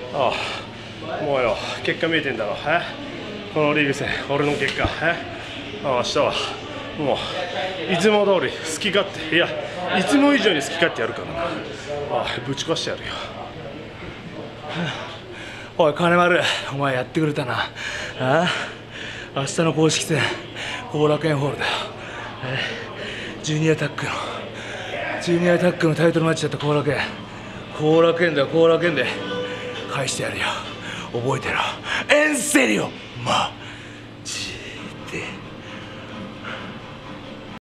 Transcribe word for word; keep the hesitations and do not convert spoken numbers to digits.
ああ、もうよ、結果見えてんだろ。えこのリーグ戦、俺の結果。えああ明日はもういつも通り好き勝手、いやいつも以上に好き勝手やるからな。ああぶち壊してやるよ。 おい金丸、お前やってくれたな。ああ明日の公式戦後楽園ホールだよ。ジュニアタックのジュニアタックのタイトルマッチだった後楽園。後楽園だよ、後楽園で返してやるよ。覚えてろ、エンセリオマ